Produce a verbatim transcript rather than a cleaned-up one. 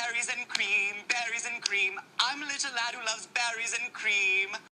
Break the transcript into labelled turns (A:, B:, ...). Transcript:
A: berries and cream, berries and cream. I'm a little lad who loves berries and cream.